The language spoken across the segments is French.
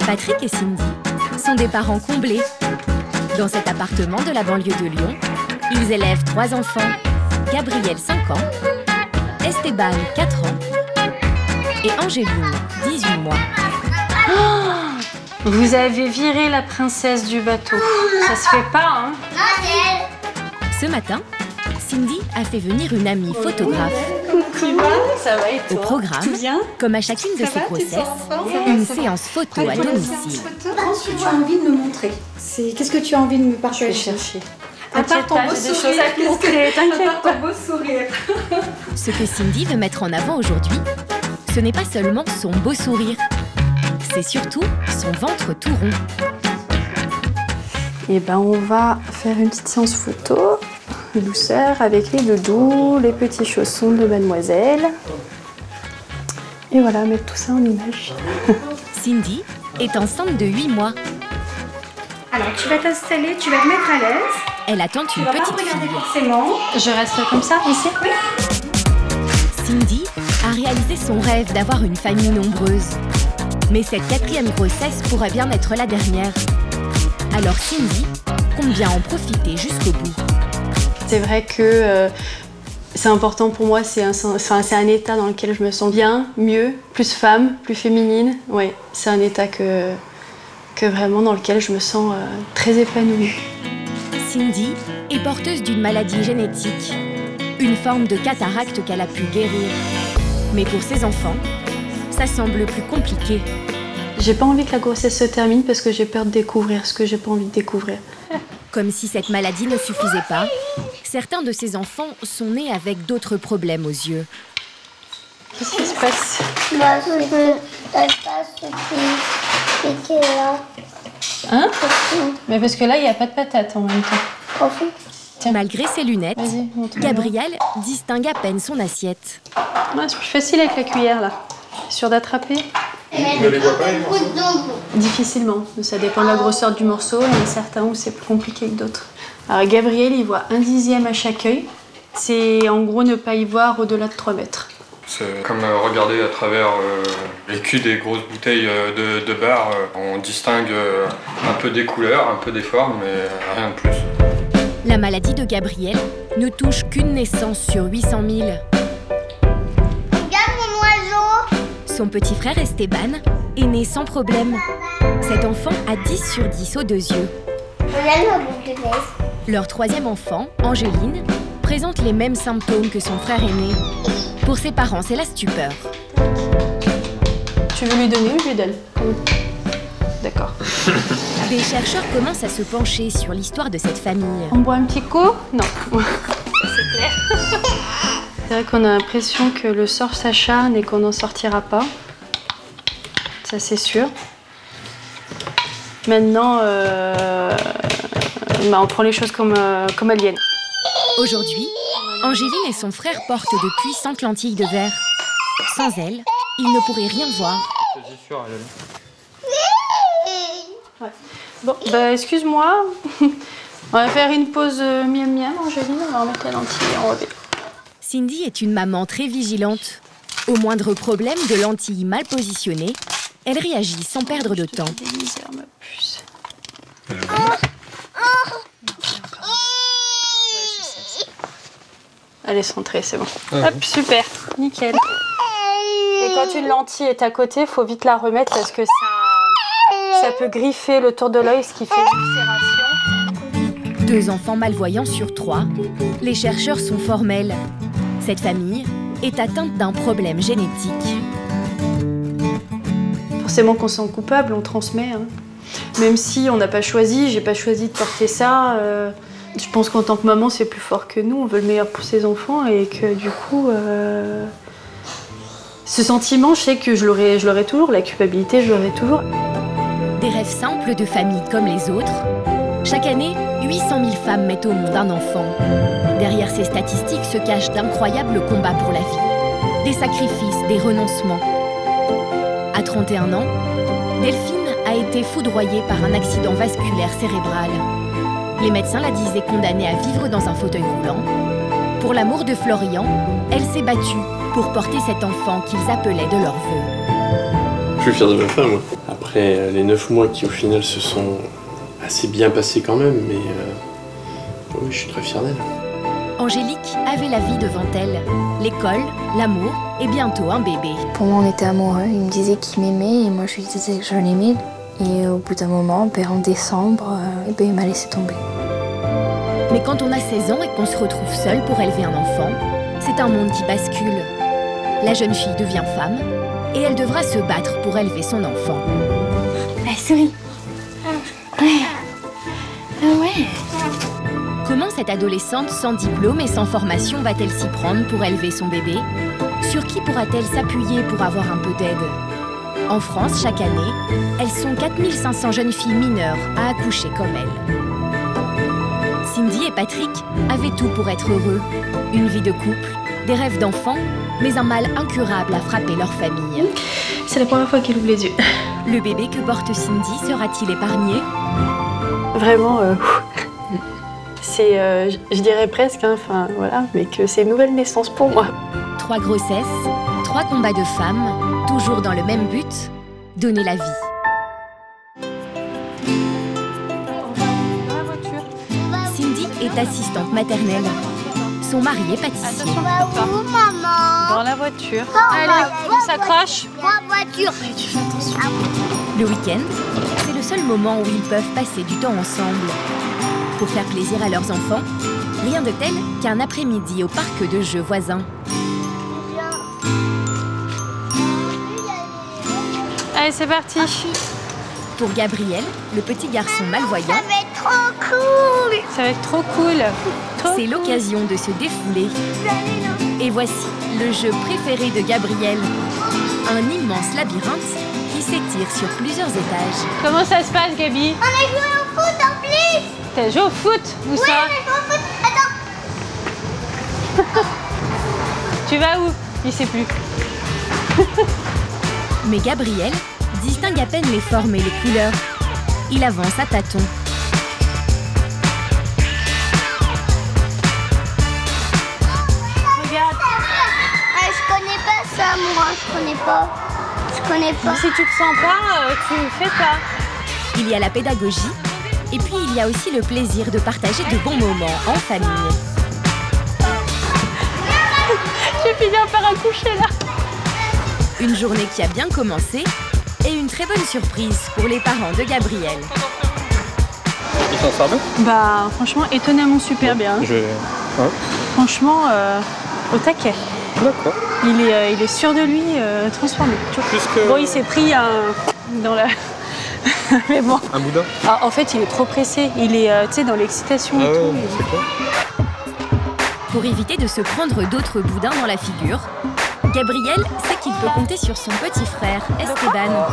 Patrick et Cindy sont des parents comblés. Dans cet appartement de la banlieue de Lyon, ils élèvent 3 enfants. Gabriel, 5 ans, Esteban, 4 ans et Angéline, 18 mois. Oh, vous avez viré la princesse du bateau. Ça se fait pas, hein? Ce matin, Cindy a fait venir une amie photographe. Tu vas? Ça va et toi? Au programme, comme à chacune de ses grossesses, une séance photo à domicile. Qu'est-ce que tu as envie de me montrer? Qu'est-ce que tu as envie de me partager? Je vais chercher. À part ton beau sourire, t'inquiète pas. Beau sourire. Ce que Cindy veut mettre en avant aujourd'hui, ce n'est pas seulement son beau sourire, c'est surtout son ventre tout rond. Et ben on va faire une petite séance photo, douceur, avec les doudous, les petits chaussons de mademoiselle. Et voilà, mettre tout ça en image. Cindy est enceinte de 8 mois. Alors tu vas t'installer, tu vas te mettre à l'aise. Elle attend une petite fille. Forcément. Je reste comme ça, ici? Oui. Cindy a réalisé son rêve d'avoir une famille nombreuse. Mais cette 4e grossesse pourrait bien être la dernière. Alors Cindy compte bien en profiter jusqu'au bout. C'est vrai que c'est important pour moi, c'est un état dans lequel je me sens bien, mieux, plus femme, plus féminine. Ouais, c'est un état que vraiment dans lequel je me sens très épanouie. Cindy est porteuse d'une maladie génétique, une forme de cataracte qu'elle a pu guérir. Mais pour ses enfants, ça semble plus compliqué. J'ai pas envie que la grossesse se termine parce que j'ai peur de découvrir ce que j'ai pas envie de découvrir. Comme si cette maladie ne suffisait pas, certains de ses enfants sont nés avec d'autres problèmes aux yeux. Qu'est-ce qui se passe? Bah, ce qui est là. Hein? Mais parce que là, il n'y a pas de patate en même temps. Malgré ses lunettes, Gabriel distingue à peine son assiette. Ouais, c'est plus facile avec la cuillère, là. Sûr d'attraper? Ne les vois pas, les morceaux? Difficilement. Ça dépend de la grosseur du morceau. Il y en a certains où c'est plus compliqué que d'autres. Alors, Gabriel, il voit 1/10 à chaque œil. C'est en gros ne pas y voir au-delà de 3 mètres. C'est comme regarder à travers les culs des grosses bouteilles de bar. On distingue un peu des couleurs, un peu des formes, mais rien de plus. La maladie de Gabriel ne touche qu'une naissance sur 800 000. Regarde mon oiseau. Son petit frère Esteban est né sans problème. Cet enfant a 10 sur 10 aux 2 yeux. On aime la boucle de fesses. Leur 3e enfant, Angéline, présente les mêmes symptômes que son frère aîné. Pour ses parents, c'est la stupeur. Tu veux lui donner ou je lui donne? D'accord. Des chercheurs commencent à se pencher sur l'histoire de cette famille. On boit un petit coup? Non. C'est clair. C'est vrai qu'on a l'impression que le sort s'acharne et qu'on n'en sortira pas. Ça, c'est sûr. Maintenant, on prend les choses comme elles viennent. Aujourd'hui, Angéline et son frère portent de puissantes lentilles de verre. Sans elles, ils ne pourraient rien voir. Ouais. Bon, bah excuse-moi. On va faire une pause miam-miam, Angéline. On va remettre la lentille et on revient. Cindy est une maman très vigilante. Au moindre problème de lentilles mal positionnées, elle réagit sans perdre de temps. Des misères, ma puce. Allez, centrée, c'est bon. Hop, super, nickel. Et quand une lentille est à côté, il faut vite la remettre parce que ça peut griffer le tour de l'œil, ce qui fait une ulcération. 2 enfants malvoyants sur 3, les chercheurs sont formels. Cette famille est atteinte d'un problème génétique. Forcément qu'on se sent coupable, on transmet. Hein. Même si on n'a pas choisi, j'ai pas choisi de porter ça. Je pense qu'en tant que maman, c'est plus fort que nous. On veut le meilleur pour ses enfants et que du coup, ce sentiment, je sais que je l'aurai toujours. La culpabilité, je l'aurai toujours. Des rêves simples de famille comme les autres. Chaque année, 800 000 femmes mettent au monde un enfant. Derrière ces statistiques se cachent d'incroyables combats pour la vie. Des sacrifices, des renoncements. À 31 ans, Delphine a été foudroyée par un accident vasculaire cérébral. Les médecins la disaient condamnée à vivre dans un fauteuil roulant. Pour l'amour de Florian, elle s'est battue pour porter cet enfant qu'ils appelaient de leur vœu. Je suis fier de ma femme. Après les 9 mois qui au final se sont assez bien passés quand même, mais oui, je suis très fier d'elle. Angélique avait la vie devant elle, l'école, l'amour et bientôt un bébé. Pour moi, on était amoureux. Il me disait qu'il m'aimait et moi, je lui disais que je l'aimais. Et au bout d'un moment, en décembre, il m'a laissé tomber. Mais quand on a 16 ans et qu'on se retrouve seul pour élever un enfant, c'est un monde qui bascule. La jeune fille devient femme et elle devra se battre pour élever son enfant. Allez, souris. Ouais. Ouais. Comment cette adolescente sans diplôme et sans formation va-t-elle s'y prendre pour élever son bébé? Sur qui pourra-t-elle s'appuyer pour avoir un peu d'aide? En France, chaque année, elles sont 4500 jeunes filles mineures à accoucher comme elle. Cindy et Patrick avaient tout pour être heureux. Une vie de couple, des rêves d'enfants, mais un mal incurable a frappé leur famille. C'est la première fois qu'il ouvre les yeux. Le bébé que porte Cindy sera-t-il épargné? Vraiment, c'est, je dirais presque, hein, voilà, mais que c'est une nouvelle naissance pour moi. 3 grossesses, 3 combats de femmes, toujours dans le même but, donner la vie. Cindy est assistante maternelle. Son mari est pâtissier. Où, maman? Dans la voiture. Allez, on s'accroche. La voiture. Le week-end, c'est le seul moment où ils peuvent passer du temps ensemble. Pour faire plaisir à leurs enfants, rien de tel qu'un après-midi au parc de jeux voisin. Allez, c'est parti. Pour Gabriel, le petit garçon malvoyant, Ça va être trop cool. Ça va être trop cool. c'est l'occasion de se défouler. Et voici le jeu préféré de Gabriel. Un immense labyrinthe qui s'étire sur plusieurs étages. Comment ça se passe, Gabi? On a joué au foot en plus. T'as joué au foot? Où Oui, ça? on a joué au foot. Attends. Tu vas où? Il sait plus. Mais Gabriel distingue à peine les formes et les couleurs. Il avance à tâtons. Regarde. Ah, je connais pas ça, moi. Je connais pas. Si tu te sens pas, tu fais pas. Il y a la pédagogie et puis il y a aussi le plaisir de partager de bons moments en famille. J'ai fini par accoucher là. Une journée qui a bien commencé et une très bonne surprise pour les parents de Gabriel. Il s'en sort bien? Bah franchement étonnamment super bien. Ouais. Franchement au taquet. D'accord. Il est sûr de lui, transformé. Plus que... Bon, il s'est pris dans la... Mais bon. Un boudin? Ah, en fait, il est trop pressé. Il est, tu sais, dans l'excitation et tout. C'est quoi? Pour éviter de se prendre d'autres boudins dans la figure, Gabriel sait qu'il peut compter sur son petit frère, Esteban.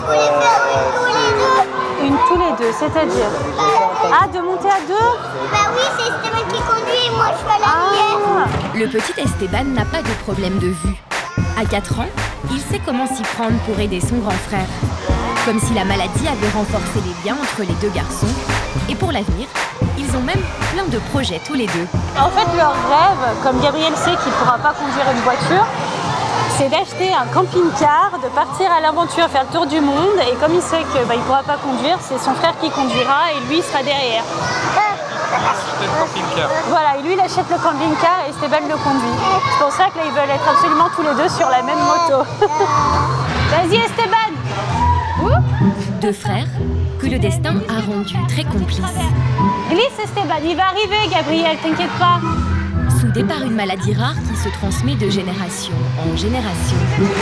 Une tous les deux, c'est-à-dire? Ah, de monter à 2? Bah oui, c'est Stéphane qui conduit et moi je fais l'arrière. Le petit Esteban n'a pas de problème de vue. À 4 ans, il sait comment s'y prendre pour aider son grand frère. Comme si la maladie avait renforcé les liens entre les deux garçons. Et pour l'avenir, ils ont même plein de projets tous les deux. En fait, leur rêve, comme Gabriel sait qu'il ne pourra pas conduire une voiture, c'est d'acheter un camping-car, de partir à l'aventure, faire le tour du monde. Et comme il sait qu'il ne pourra pas conduire, c'est son frère qui conduira et lui il sera derrière. Acheter le camping-car. Voilà, et lui il achète le camping-car et Esteban le conduit. C'est pour ça que là ils veulent être absolument tous les deux sur la même moto. Vas-y Esteban! Deux frères que le destin a rendus très complices. Glisse Esteban, il va arriver Gabriel, t'inquiète pas. Soudés par une maladie rare qui se transmet de génération en génération.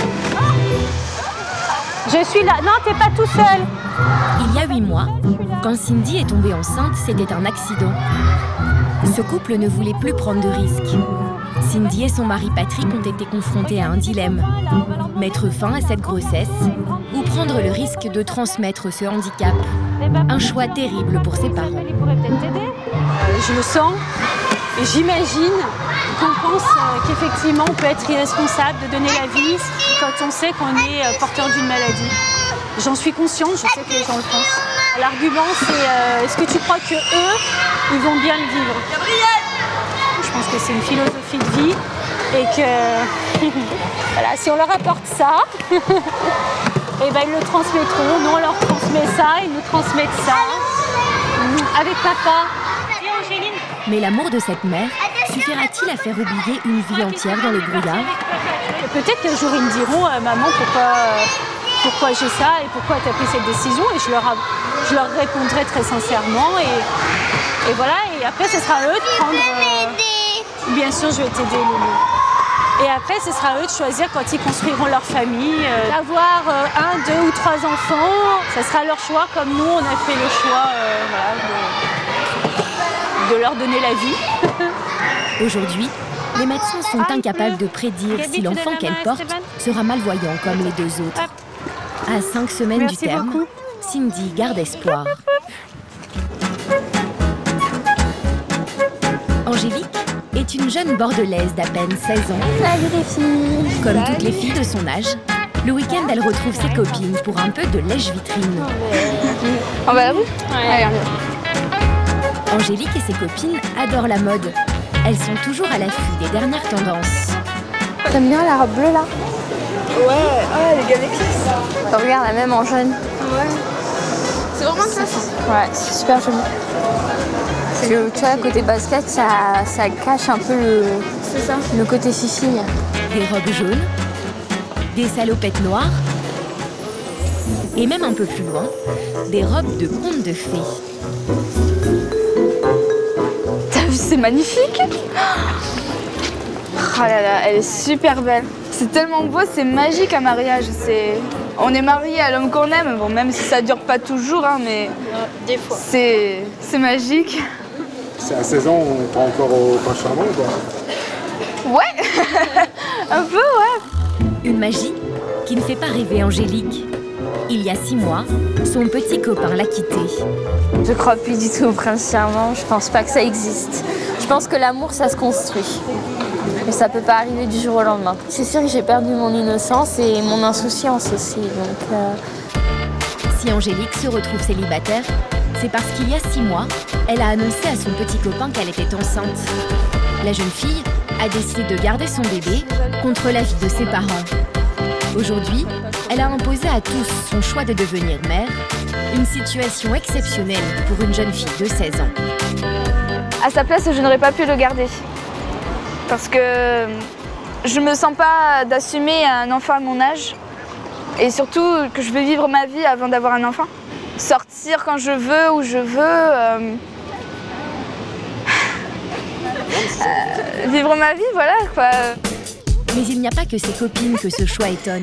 Je suis là. Non, t'es pas tout seul. Il y a 8 mois, quand Cindy est tombée enceinte, c'était un accident. Ce couple ne voulait plus prendre de risques. Cindy et son mari Patrick ont été confrontés à un dilemme. Mettre fin à cette grossesse ou prendre le risque de transmettre ce handicap. Un choix terrible pour ses parents. Il pourrait peut-être t'aider. Je le sens et j'imagine qu'on pense qu'effectivement on peut être irresponsable de donner la vie quand on sait qu'on est porteur d'une maladie. J'en suis consciente, je sais que les gens le pensent. L'argument c'est est-ce que tu crois que eux, ils vont bien le vivre? Gabriel! Je pense que c'est une philosophie de vie et que voilà, si on leur apporte ça, et ben ils le transmettront. Nous on leur transmet ça, ils nous transmettent ça. Avec papa. Et Angéline. Mais l'amour de cette mère suffira-t-il à faire oublier une vie entière dans le brouillard? Peut-être qu'un jour ils me diront maman pourquoi j'ai ça et pourquoi tu as pris cette décision, et je leur répondrai très sincèrement et voilà, et après ce sera à eux de prendre bien sûr je vais t'aider Loulou. Et après ce sera à eux de choisir quand ils construiront leur famille, d'avoir 1, 2 ou 3 enfants, ça sera leur choix comme nous on a fait le choix de leur donner la vie. Aujourd'hui, les médecins sont incapables de prédire si l'enfant qu'elle porte sera malvoyant comme les 2 autres. À 5 semaines du terme, Cindy garde espoir. Angélique est une jeune bordelaise d'à peine 16 ans. Salut les filles. Comme toutes les filles de son âge, le week-end, elle retrouve ses copines pour un peu de lèche-vitrine. On va à la bout? Allez, Angélique et ses copines adorent la mode. Elles sont toujours à l'affût des dernières tendances. T'aimes bien la robe bleue là? Ouais, les gars classe. Regarde, la même en jaune. Ouais. C'est vraiment ça. Ouais, c'est super joli. Tu vois, côté basket, ça cache un peu le côté fifille. Des robes jaunes, des salopettes noires et même un peu plus loin, des robes de contes de fées. T'as vu, c'est magnifique. Oh là là, elle est super belle. C'est tellement beau, c'est magique un mariage. On est marié à l'homme qu'on aime, bon, même si ça dure pas toujours, hein, mais des fois. C'est magique. C'est à 16 ans, on prend encore au pain charbon ou pas? Ouais. Un peu, ouais. Une magie qui ne fait pas rêver Angélique. Il y a 6 mois, son petit copain l'a quittée. Je crois plus du tout au prince charmant, je pense pas que ça existe. Je pense que l'amour, ça se construit. Mais ça peut pas arriver du jour au lendemain. C'est sûr que j'ai perdu mon innocence et mon insouciance aussi. Donc, Si Angélique se retrouve célibataire, c'est parce qu'il y a 6 mois, elle a annoncé à son petit copain qu'elle était enceinte. La jeune fille a décidé de garder son bébé contre l'avis de ses parents. Aujourd'hui, elle a imposé à tous son choix de devenir mère, une situation exceptionnelle pour une jeune fille de 16 ans. À sa place, je n'aurais pas pu le garder. Parce que je me sens pas d'assumer un enfant à mon âge. Et surtout que je veux vivre ma vie avant d'avoir un enfant. Sortir quand je veux, où je veux. Vivre ma vie, voilà quoi. Mais il n'y a pas que ses copines que ce choix étonne.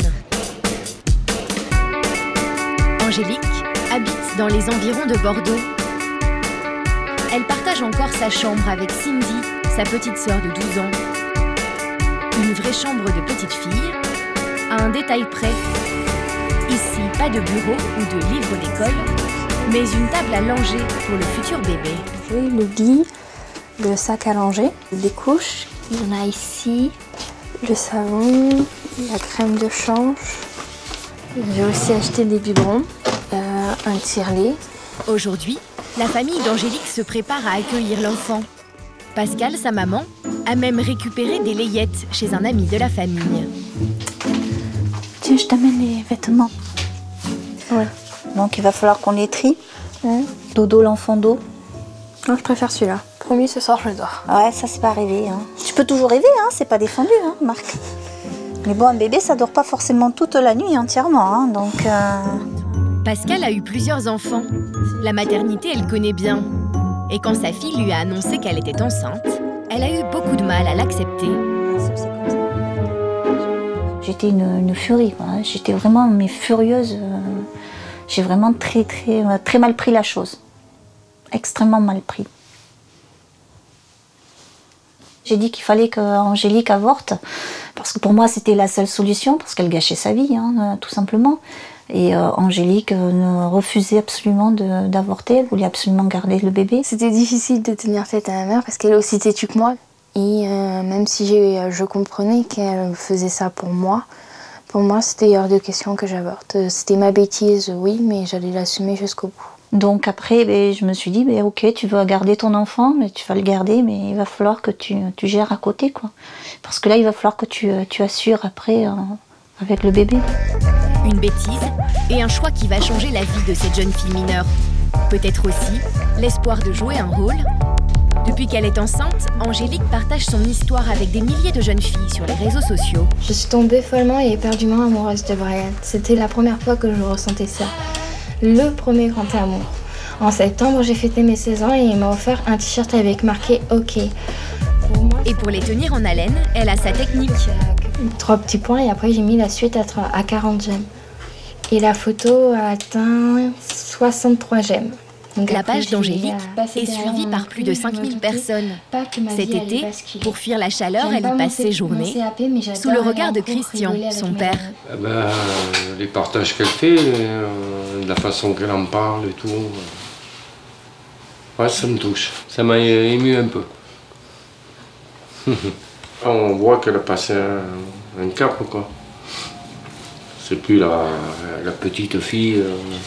Angélique habite dans les environs de Bordeaux. Elle partage encore sa chambre avec Cindy, sa petite sœur de 12 ans. Une vraie chambre de petite fille, à un détail près. Ici, pas de bureau ou de livre d'école, mais une table à langer pour le futur bébé. j'ai le lit, le sac à langer, des couches. Il y en a ici, le savon, la crème de change. J'ai aussi acheté des biberons, un tire-lait. Aujourd'hui, la famille d'Angélique se prépare à accueillir l'enfant. Pascal, sa maman, a même récupéré des layettes chez un ami de la famille. Tiens, je t'amène les vêtements. Ouais. Donc il va falloir qu'on les trie. Dodo, l'enfant d'eau. Non, je préfère celui-là. Promis, ce soir, je dors. Ouais, ça c'est pas rêver. Hein. Tu peux toujours rêver, hein, c'est pas défendu, hein, Marc. Mais bon, un bébé, ça dort pas forcément toute la nuit entièrement. Hein, donc, Pascal a eu plusieurs enfants. La maternité, elle connaît bien. Et quand sa fille lui a annoncé qu'elle était enceinte, elle a eu beaucoup de mal à l'accepter. J'étais une furie, quoi. J'étais vraiment furieuse. J'ai vraiment très mal pris la chose. Extrêmement mal pris. J'ai dit qu'il fallait qu'Angélique avorte, parce que pour moi c'était la seule solution, parce qu'elle gâchait sa vie, hein, tout simplement. Et Angélique refusait absolument d'avorter, elle voulait absolument garder le bébé. C'était difficile de tenir tête à ma mère parce qu'elle est aussi têtue que moi. Et même si je comprenais qu'elle faisait ça pour moi c'était hors de question que j'avorte. C'était ma bêtise, oui, mais j'allais l'assumer jusqu'au bout. Donc après, je me suis dit, ok, tu veux garder ton enfant, mais tu vas le garder, mais il va falloir que tu gères à côté, quoi. Parce que là, il va falloir que tu assures après avec le bébé. Une bêtise et un choix qui va changer la vie de cette jeune fille mineure. Peut-être aussi l'espoir de jouer un rôle. Depuis qu'elle est enceinte, Angélique partage son histoire avec des milliers de jeunes filles sur les réseaux sociaux. Je suis tombée follement et éperdument amoureuse de Brian. C'était la première fois que je ressentais ça. Le premier grand amour. En septembre, j'ai fêté mes 16 ans et il m'a offert un t-shirt avec marqué OK. Et pour les tenir en haleine, elle a sa technique. 3 petits points et après j'ai mis la suite à 40 j'aime. Et la photo a atteint 63 j'aime. Donc la page d'Angélique est suivie par plus de 5000 personnes. Cet été, pour fuir la chaleur, elle y passe ses journées sous le regard de Christian, son père. Les partages qu'elle fait, la façon qu'elle en parle et tout, ouais, ça me touche. Ça m'a ému un peu. On voit qu'elle a passé un cap, quoi. C'est plus la petite fille.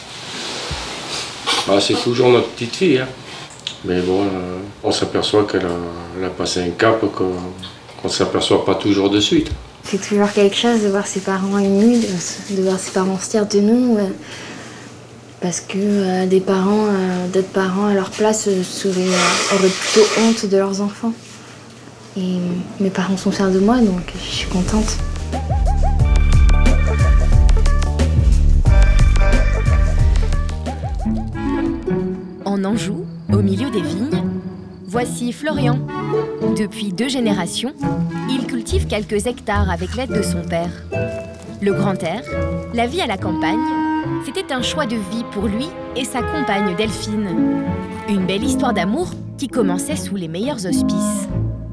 C'est toujours notre petite fille, hein. Mais bon, on s'aperçoit qu'elle a passé un cap qu'on ne s'aperçoit pas toujours de suite. C'est toujours quelque chose de voir ses parents émus, de voir ses parents se fiers de nous. Parce que d'autres parents à leur place auraient plutôt honte de leurs enfants. Et mes parents sont fiers de moi, donc je suis contente. En Anjou, au milieu des vignes, voici Florian. Depuis 2 générations, il cultive quelques hectares avec l'aide de son père. Le grand air, la vie à la campagne, c'était un choix de vie pour lui et sa compagne Delphine. Une belle histoire d'amour qui commençait sous les meilleurs auspices.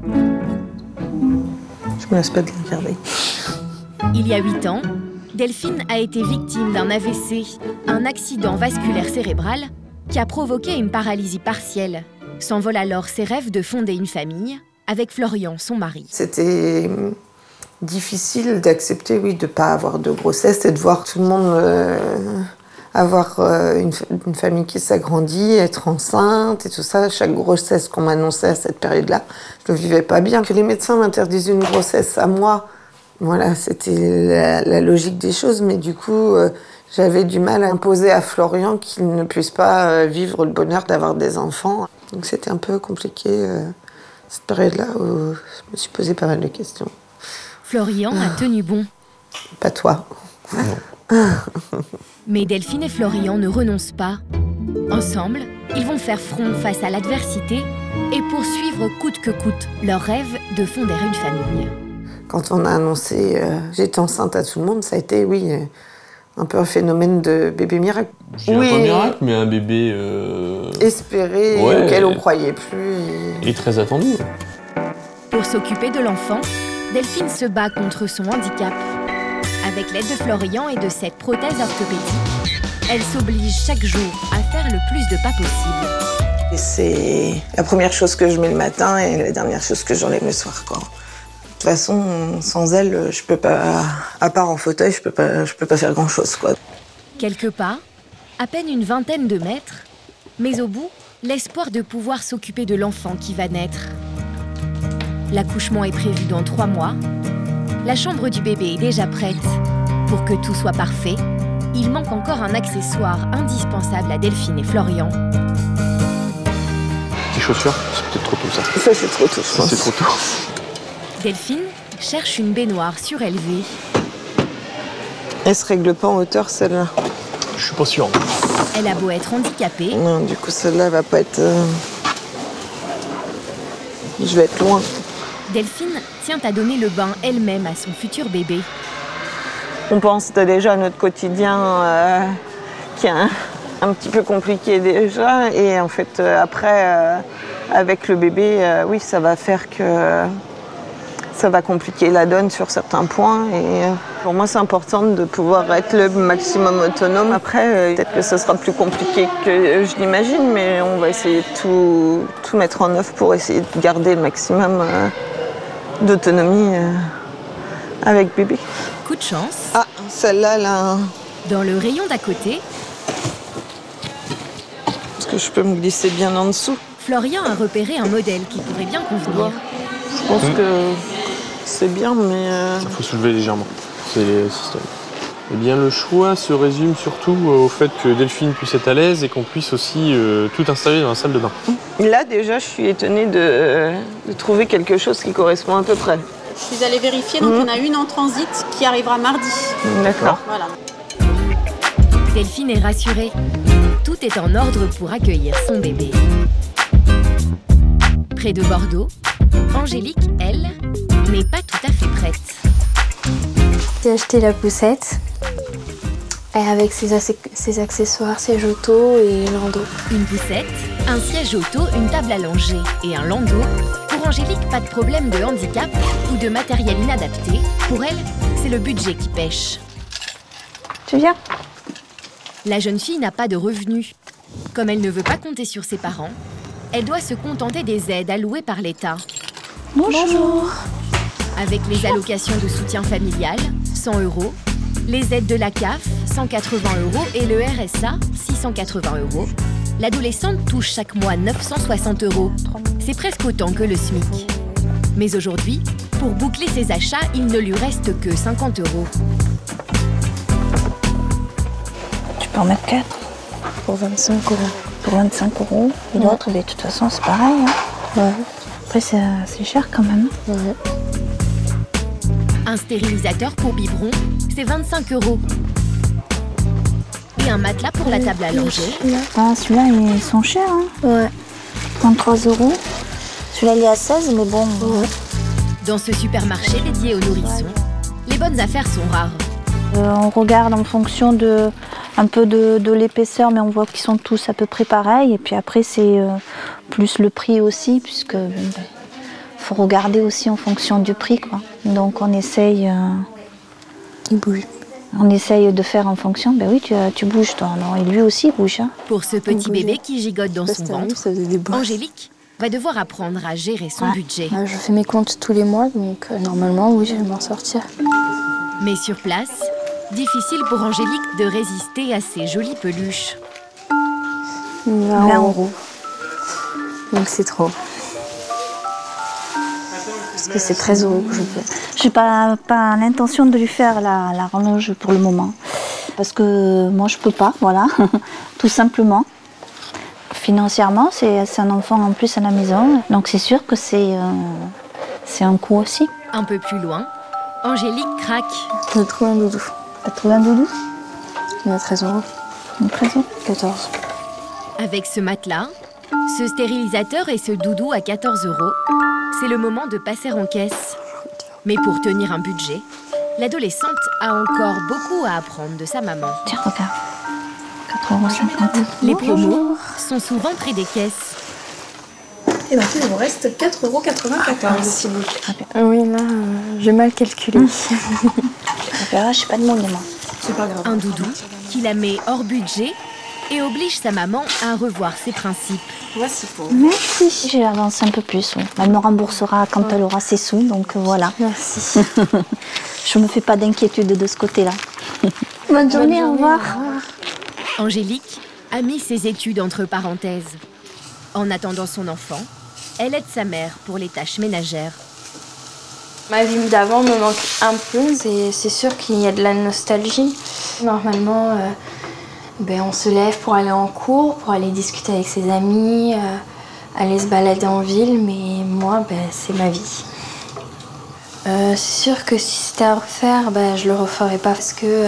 Je me laisse pas de la regarder. Il y a 8 ans, Delphine a été victime d'un AVC, un accident vasculaire cérébral, qui a provoqué une paralysie partielle. S'envolent alors ses rêves de fonder une famille avec Florian, son mari. C'était difficile d'accepter, oui, de ne pas avoir de grossesse et de voir tout le monde avoir une famille qui s'agrandit, être enceinte et tout ça. Chaque grossesse qu'on m'annonçait à cette période-là, je ne le vivais pas bien. Que les médecins m'interdisent une grossesse à moi, voilà, c'était la logique des choses, mais du coup... J'avais du mal à imposer à Florian qu'il ne puisse pas vivre le bonheur d'avoir des enfants. Donc c'était un peu compliqué, cette période-là, où je me suis posé pas mal de questions. Florian a tenu bon. Pas toi. Mais Delphine et Florian ne renoncent pas. Ensemble, ils vont faire front face à l'adversité et poursuivre coûte que coûte leur rêve de fonder une famille. Quand on a annoncé j'étais enceinte à tout le monde, ça a été, oui... un peu un phénomène de bébé miracle. Je dirais pas miracle, mais un bébé... espéré, ouais, auquel on croyait plus. Et très attendu. Pour s'occuper de l'enfant, Delphine se bat contre son handicap. Avec l'aide de Florian et de cette prothèse orthopédique, elle s'oblige chaque jour à faire le plus de pas possible. C'est la première chose que je mets le matin et la dernière chose que j'enlève le soir, quoi. De toute façon, sans elle, je peux pas, à part en fauteuil, je peux pas faire grand-chose, quoi. Quelques pas, à peine une vingtaine de mètres, mais au bout, l'espoir de pouvoir s'occuper de l'enfant qui va naître. L'accouchement est prévu dans 3 mois. La chambre du bébé est déjà prête. Pour que tout soit parfait, il manque encore un accessoire indispensable à Delphine et Florian. Tes chaussures, c'est peut-être trop tôt, ça. Ça, c'est trop tôt, je pense. C'est trop tôt. Delphine cherche une baignoire surélevée. Elle se règle pas en hauteur, celle-là. Je suis pas sûr. Elle a beau être handicapée. Non, du coup, celle-là va pas être... Je vais être loin. Delphine tient à donner le bain elle-même à son futur bébé. On pense déjà à notre quotidien qui est un petit peu compliqué déjà. Et en fait, après, avec le bébé, oui, ça va faire que... ça va compliquer la donne sur certains points. Et pour moi, c'est important de pouvoir être le maximum autonome. Après, peut-être que ce sera plus compliqué que je l'imagine, mais on va essayer de tout mettre en œuvre pour essayer de garder le maximum d'autonomie avec bébé. Coup de chance. Ah, celle-là, là... Dans le rayon d'à côté... Est-ce que je peux me glisser bien en dessous? Florian a repéré un modèle qui pourrait bien convenir. Je pense que c'est bien, mais... Il faut soulever légèrement. C'est le système. Eh bien, le choix se résume surtout au fait que Delphine puisse être à l'aise et qu'on puisse aussi tout installer dans la salle de bain. Là, déjà, je suis étonnée de trouver quelque chose qui correspond à peu près. Je suis allée vérifier, donc on a une en transit qui arrivera mardi. D'accord. Voilà. Delphine est rassurée. Tout est en ordre pour accueillir son bébé. Près de Bordeaux, Angélique, elle, n'est pas tout à fait prête. J'ai acheté la poussette avec ses accessoires, ses jotos et le landau. Une poussette, un siège auto, une table à langer et un landau. Pour Angélique, pas de problème de handicap ou de matériel inadapté. Pour elle, c'est le budget qui pêche. Tu viens ? La jeune fille n'a pas de revenus. Comme elle ne veut pas compter sur ses parents, elle doit se contenter des aides allouées par l'État. Bonjour. Avec les allocations de soutien familial, 100 €, les aides de la CAF, 180 € et le RSA, 680 €, l'adolescente touche chaque mois 960 €. C'est presque autant que le SMIC. Mais aujourd'hui, pour boucler ses achats, il ne lui reste que 50 €. Tu peux en mettre 4 Pour 25 €. pour 25 €. Et l'autre, de toute façon, c'est pareil. Hein. Ouais. Après, c'est cher quand même. Ouais. Un stérilisateur pour biberon, c'est 25 €. Et un matelas pour la table à langer. Ah, celui-là, ils sont chers. Hein. Ouais. 33 €. Celui-là, il est à 16, mais bon. Ouais. Dans ce supermarché dédié aux nourrissons, les bonnes affaires sont rares. On regarde en fonction un peu de l'épaisseur, mais on voit qu'ils sont tous à peu près pareils. Et puis après, c'est plus le prix aussi, puisque faut regarder aussi en fonction du prix, quoi. Donc on essaye. Il bouge. On essaye de faire en fonction. Ben oui, tu bouges toi. Alors, et lui aussi bouge. Hein. Pour ce petit bébé qui gigote dans son ventre, Angélique Angélique va devoir apprendre à gérer son budget. Je fais mes comptes tous les mois, donc normalement, oui, je vais m'en sortir. Mais sur place, difficile pour Angélique de résister à ces jolies peluches. 20 €. Donc c'est trop. Parce que c'est 13 € que je fais. J'ai pas l'intention de lui faire la rallonge pour le moment. Parce que moi, je peux pas, voilà, tout simplement. Financièrement, c'est un enfant en plus à la maison. Donc c'est sûr que c'est un coût aussi. Un peu plus loin, Angélique craque. J'ai trouvé un doudou. T'as trouvé un doudou? Il y a 13 €. 13 €? 14. Avec ce matelas, ce stérilisateur et ce doudou à 14 €, c'est le moment de passer en caisse. Mais pour tenir un budget, l'adolescente a encore beaucoup à apprendre de sa maman. Tiens, regarde. 4,50 €. Les promos sont souvent près des caisses. Et donc il vous reste 4,94 €. S'il vous plaît. Oui, là, j'ai mal calculé. Je n'ai pas demandé, moi. C'est pas grave. Un doudou qui la met hors budget et oblige sa maman à revoir ses principes. Voici pour. Merci. J'ai avancé un peu plus. Oui. Elle me remboursera quand elle aura ses sous, donc voilà. Merci. Je me fais pas d'inquiétude de ce côté-là. Bonne journée, au revoir. Angélique a mis ses études entre parenthèses. En attendant son enfant, elle aide sa mère pour les tâches ménagères. Ma vie d'avant me manque un peu, c'est sûr qu'il y a de la nostalgie. Normalement, on se lève pour aller en cours, pour aller discuter avec ses amis, aller se balader en ville, mais moi, c'est ma vie. C'est sûr que si c'était à refaire, je le referais pas parce que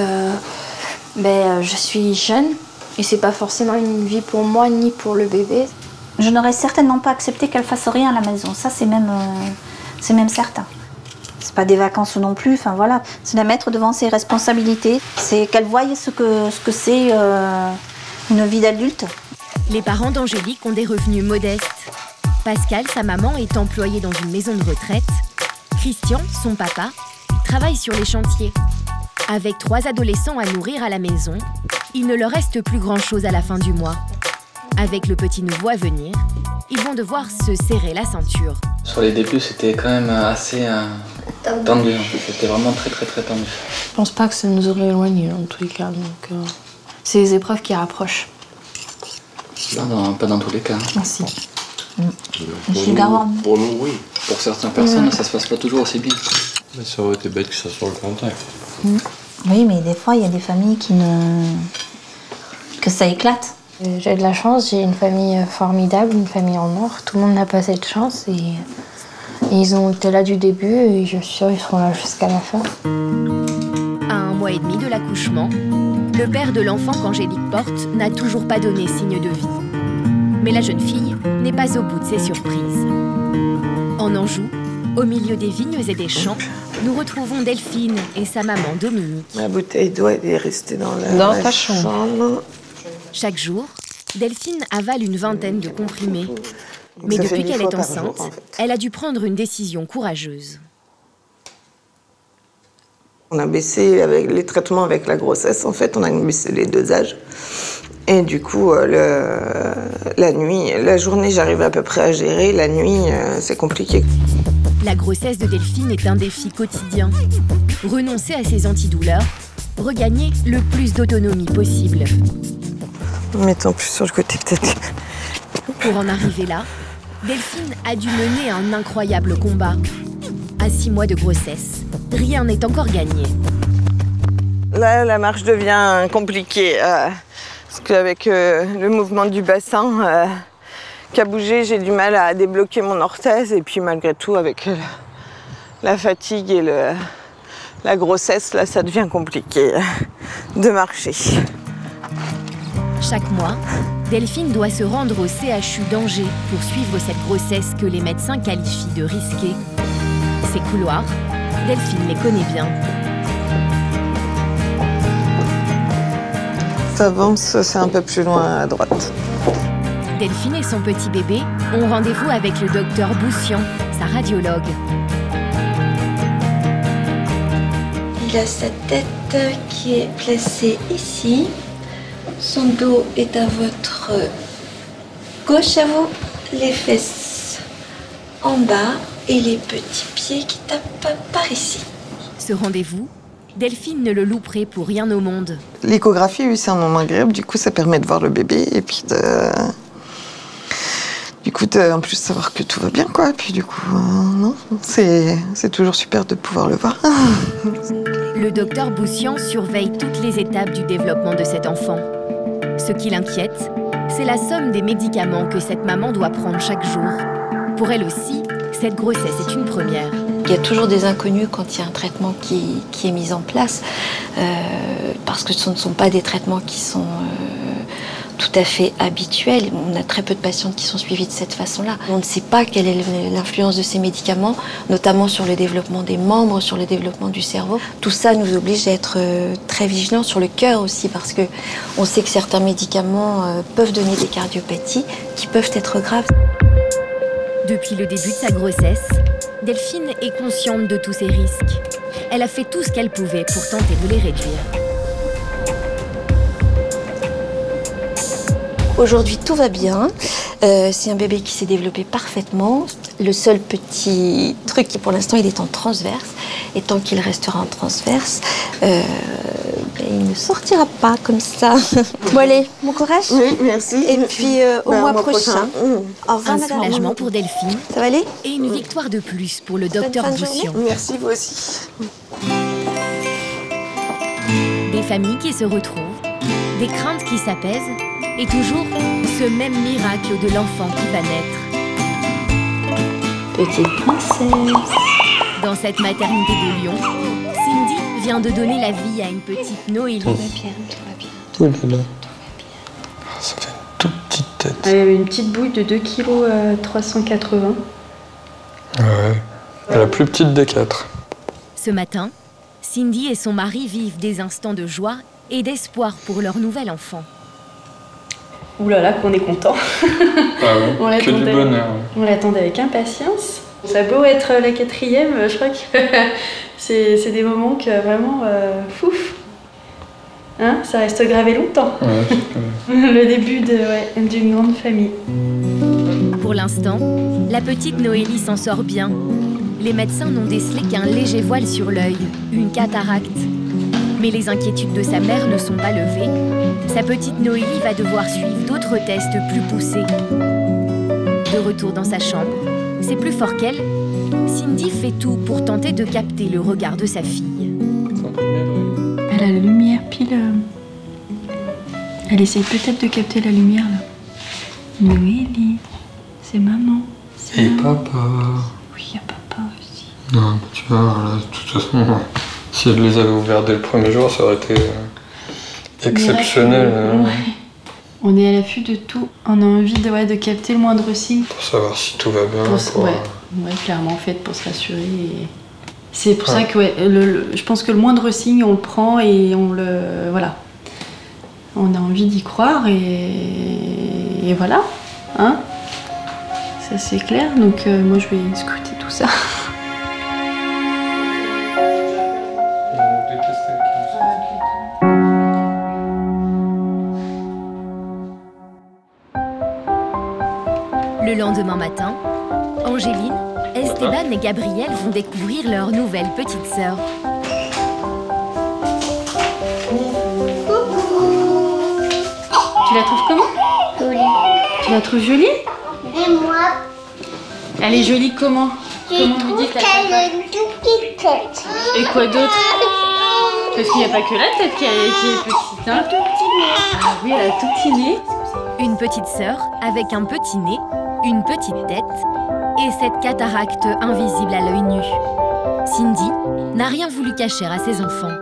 je suis jeune et c'est pas forcément une vie pour moi ni pour le bébé. Je n'aurais certainement pas accepté qu'elle fasse rien à la maison, ça c'est même certain. C'est pas des vacances non plus, enfin voilà, c'est la mettre devant ses responsabilités, c'est qu'elle voie ce que c'est une vie d'adulte. Les parents d'Angélique ont des revenus modestes. Pascal, sa maman, est employé dans une maison de retraite. Christian, son papa, travaille sur les chantiers. Avec 3 adolescents à nourrir à la maison, il ne leur reste plus grand-chose à la fin du mois. Avec le petit nouveau à venir, ils vont devoir se serrer la ceinture. Sur les débuts, c'était quand même assez tendu. C'était vraiment très tendu. Je pense pas que ça nous aurait éloignés en tous les cas. Donc, c'est les épreuves qui rapprochent. Pas dans tous les cas. Ah, si. Pour nous, oui. Pour certaines personnes, ça se passe pas toujours aussi bien. Mais ça aurait été bête que ça soit le contraire. Oui, mais des fois, il y a des familles que ça éclate. J'ai de la chance, j'ai une famille formidable, une famille en or. Tout le monde n'a pas cette chance et ils ont été là du début et je suis sûre qu'ils seront là jusqu'à la fin. À 1 mois et demi de l'accouchement, le père de l'enfant qu'Angélique porte n'a toujours pas donné signe de vie. Mais la jeune fille n'est pas au bout de ses surprises. En Anjou, au milieu des vignes et des champs, nous retrouvons Delphine et sa maman Dominique. La bouteille d'eau, elle est restée dans ta chambre. Chaque jour, Delphine avale une vingtaine de comprimés. Mais depuis qu'elle est enceinte, elle a dû prendre une décision courageuse. On a baissé avec les traitements avec la grossesse, en fait, on a baissé les dosages. Et du coup, la nuit, la journée, j'arrive à peu près à gérer. La nuit, c'est compliqué. La grossesse de Delphine est un défi quotidien. Renoncer à ses antidouleurs, regagner le plus d'autonomie possible. Mettons plus sur le côté peut-être. Pour en arriver là, Delphine a dû mener un incroyable combat. À 6 mois de grossesse, rien n'est encore gagné. Là, la marche devient compliquée. Parce qu'avec le mouvement du bassin qui a bougé, j'ai du mal à débloquer mon orthèse. Et puis malgré tout, avec la fatigue et la grossesse, là, ça devient compliqué de marcher. Chaque mois, Delphine doit se rendre au CHU d'Angers pour suivre cette grossesse que les médecins qualifient de risquée. Ces couloirs, Delphine les connaît bien. Ça avance, c'est un peu plus loin à droite. Delphine et son petit bébé ont rendez-vous avec le docteur Boussian, sa radiologue. Il a sa tête qui est placée ici. Son dos est à votre gauche à vous, les fesses en bas et les petits pieds qui tapent par ici. Ce rendez-vous, Delphine ne le louperait pour rien au monde. L'échographie, oui, c'est un moment agréable. Du coup, ça permet de voir le bébé et puis en plus savoir que tout va bien, quoi. Et puis du coup, non, c'est toujours super de pouvoir le voir. Le docteur Boussian surveille toutes les étapes du développement de cet enfant. Ce qui l'inquiète, c'est la somme des médicaments que cette maman doit prendre chaque jour. Pour elle aussi, cette grossesse est une première. Il y a toujours des inconnus quand il y a un traitement qui est mis en place, parce que ce ne sont pas des traitements qui sont tout à fait habituels. On a très peu de patientes qui sont suivies de cette façon-là. On ne sait pas quelle est l'influence de ces médicaments, notamment sur le développement des membres, sur le développement du cerveau. Tout ça nous oblige à être très vigilants sur le cœur aussi, parce qu'on sait que certains médicaments peuvent donner des cardiopathies qui peuvent être graves. Depuis le début de sa grossesse, Delphine est consciente de tous ces risques. Elle a fait tout ce qu'elle pouvait pour tenter de les réduire. Aujourd'hui, tout va bien. C'est un bébé qui s'est développé parfaitement. Le seul petit truc qui, pour l'instant, il est en transverse. Et tant qu'il restera en transverse, il ne sortira pas comme ça. Bon, allez, bon courage. Oui, merci. Et puis, au mois prochain. Au revoir, un soulagement pour Delphine. Ça va aller? Et une victoire de plus pour le docteur Boussian. Merci, vous aussi. Des familles qui se retrouvent, des craintes qui s'apaisent, et toujours ce même miracle de l'enfant qui va naître. Petite princesse. Dans cette maternité de Lyon, Cindy vient de donner la vie à une petite Noélie. Tout va bien, tout va bien. Tout va bien. Ça fait une toute petite tête. Elle avait une petite bouille de 2,380 kg. Ouais, la plus petite des 4. Ce matin, Cindy et son mari vivent des instants de joie et d'espoir pour leur nouvel enfant. Ouh là là, qu'on est content. Ah oui, que du bonheur. On l'attendait avec impatience. Ça a beau être la 4e, je crois que c'est des moments que vraiment, fouf. Hein, ça reste gravé longtemps. Ouais, le début d'une grande famille. Pour l'instant, la petite Noélie s'en sort bien. Les médecins n'ont décelé qu'un léger voile sur l'œil, une cataracte. Mais les inquiétudes de sa mère ne sont pas levées. Sa petite Noélie va devoir suivre d'autres tests plus poussés. De retour dans sa chambre, c'est plus fort qu'elle. Cindy fait tout pour tenter de capter le regard de sa fille. la lumière pile. Elle essaye peut-être de capter la lumière là. Noélie, c'est maman. Et papa. Oui, il y a papa aussi. Non, tu vois, là, de toute façon, si elle les avait ouverts dès le premier jour, ça aurait été exceptionnel. Ouais. On est à l'affût de tout. On a envie de capter le moindre signe. Pour savoir si tout va bien. Ouais, clairement, en fait, pour se rassurer. Et... c'est pour ça que je pense que le moindre signe, on le prend et on le... Voilà. On a envie d'y croire et voilà. Hein, ça c'est clair. Donc moi, je vais scruter tout ça. Le lendemain matin, Angéline, Esteban et Gabriel vont découvrir leur nouvelle petite sœur. Tu la trouves comment? Jolie. Tu la trouves jolie? Et moi, Elle est jolie comment? je Comment vous trouve dites la qu'elle a une toute petite tête. Et quoi d'autre? Parce qu'il n'y a pas que la tête qui est petite, hein? Ah oui, elle a tout petit nez. Une petite sœur avec un petit nez, une petite tête et cette cataracte invisible à l'œil nu. Cindy n'a rien voulu cacher à ses enfants.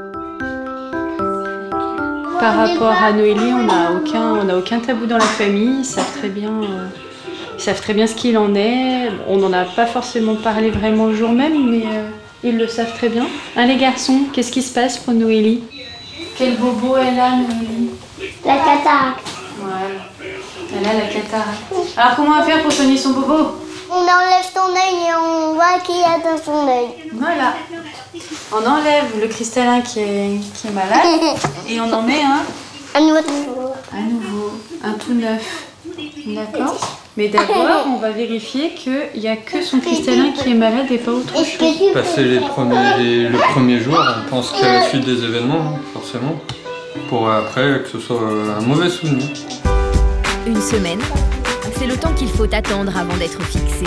Par rapport à Noélie, on n'a aucun tabou dans la famille. Ils savent très bien ce qu'il en est. On n'en a pas forcément parlé vraiment le jour même, mais ils le savent très bien. Hein, les garçons, qu'est-ce qui se passe pour Noélie? Quel bobo elle a, Noélie? La cataracte. Voilà. Elle a la cataracte. Alors comment on va faire pour soigner son bobo? On enlève ton œil et on voit qu'il y a dans son œil. Voilà. On enlève le cristallin qui est malade et on en met un nouveau. Un tout neuf. D'accord. Mais d'abord, on va vérifier qu'il n'y a que son cristallin qui est malade et pas autre chose. Passer le premier jour, on pense qu'à la suite des événements, forcément, pour après que ce soit un mauvais souvenir. Une semaine, c'est le temps qu'il faut attendre avant d'être fixé.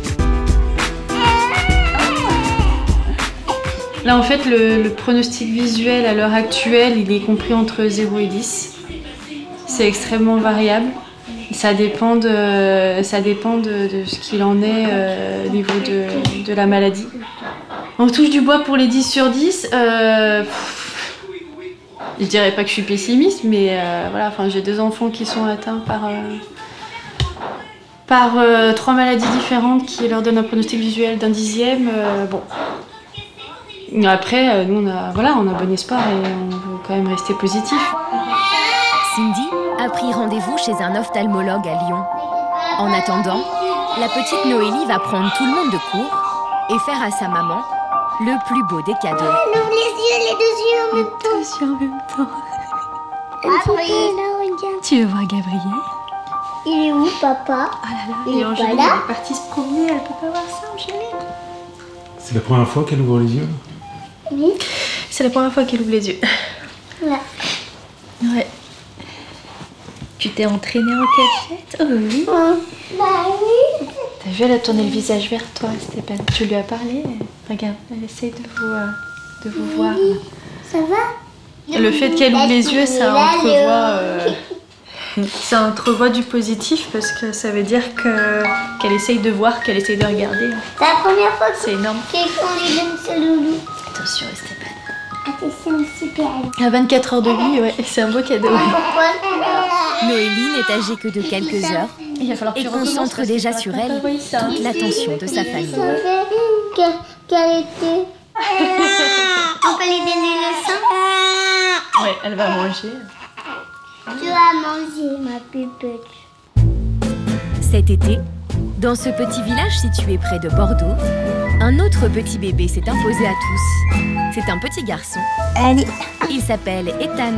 Là, en fait, le pronostic visuel à l'heure actuelle, il est compris entre 0 et 10. C'est extrêmement variable. Ça dépend de ce qu'il en est au niveau de la maladie. On touche du bois pour les 10 sur 10. Je dirais pas que je suis pessimiste, mais voilà, enfin, j'ai 2 enfants qui sont atteints par 3 maladies différentes qui leur donnent un pronostic visuel d'un 10e. Bon. Après, nous, on a bon espoir et on veut quand même rester positif. Cindy a pris rendez-vous chez un ophtalmologue à Lyon. En attendant, la petite Noélie va prendre tout le monde de court et faire à sa maman le plus beau des cadeaux. Elle ouvre les 2 yeux en même temps. Les 2 yeux en même temps. Regarde. Tu veux voir Gabriel? Il est où, papa? Ah là là, il et est Angéline, pas là. elle est partie se promener, elle peut pas voir ça, Angéline. C'est la première fois qu'elle ouvre les yeux? Oui. C'est la première fois qu'elle ouvre les yeux. Ouais. Ouais. Tu t'es entraînée en cachette? Oh oui. Bah oui. T'as vu, elle a tourné le visage vers toi, Stéphane. Tu lui as parlé? Regarde, elle essaye de vous voir. Ça va? Le fait qu'elle ouvre les yeux, ça entrevoit du positif parce que ça veut dire qu'elle essaye de voir, qu'elle essaye de regarder. C'est la première fois c'est énorme. qu'on lui donne ce loulou. Attention, Stéphane. Attention, super. À 24 heures de vie, ouais, c'est un beau cadeau. Noélie n'est âgée que de quelques heures et concentre déjà sur elle toute l'attention de sa famille. Qu'elle était. On peut lui donner le sein? Ouais, elle va manger. Tu vas manger, ma pupette. Cet été, dans ce petit village situé près de Bordeaux, un autre petit bébé s'est imposé à tous. C'est un petit garçon. Allez. Il s'appelle Ethan.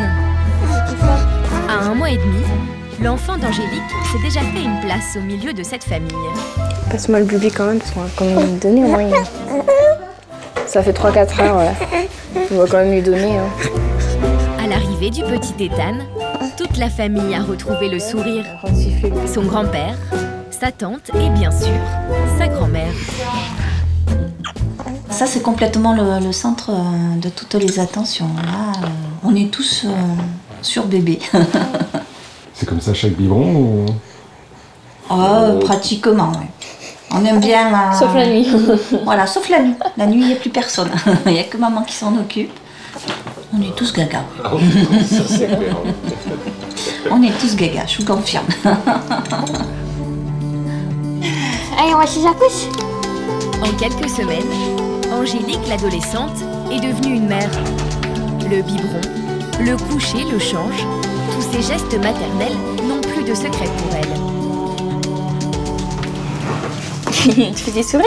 À 1 mois et demi, l'enfant d'Angélique s'est déjà fait une place au milieu de cette famille. Passe-moi le bébé quand même, parce qu'on va quand même lui donner au moins. Ça fait 3-4 heures, ouais. On va quand même lui donner. Hein. À l'arrivée du petit Ethan, toute la famille a retrouvé le sourire. Son grand-père, sa tante et bien sûr, sa grand-mère. Ça, c'est complètement le centre de toutes les attentions. Là, on On est tous sur bébé. C'est comme ça chaque biberon ou... Pratiquement, oui. On aime bien... Sauf la nuit. Voilà, sauf la nuit. La nuit, il n'y a plus personne. Il n'y a que maman qui s'en occupe. On est tous gaga. Ah oui, ça c'est clair. On est tous gaga, je vous confirme. Allez, on va chez Jacouche. En quelques semaines, Angélique, l'adolescente, est devenue une mère. Le biberon, le coucher, le change, tous ces gestes maternels n'ont plus de secret pour elle. Tu fais des sourires?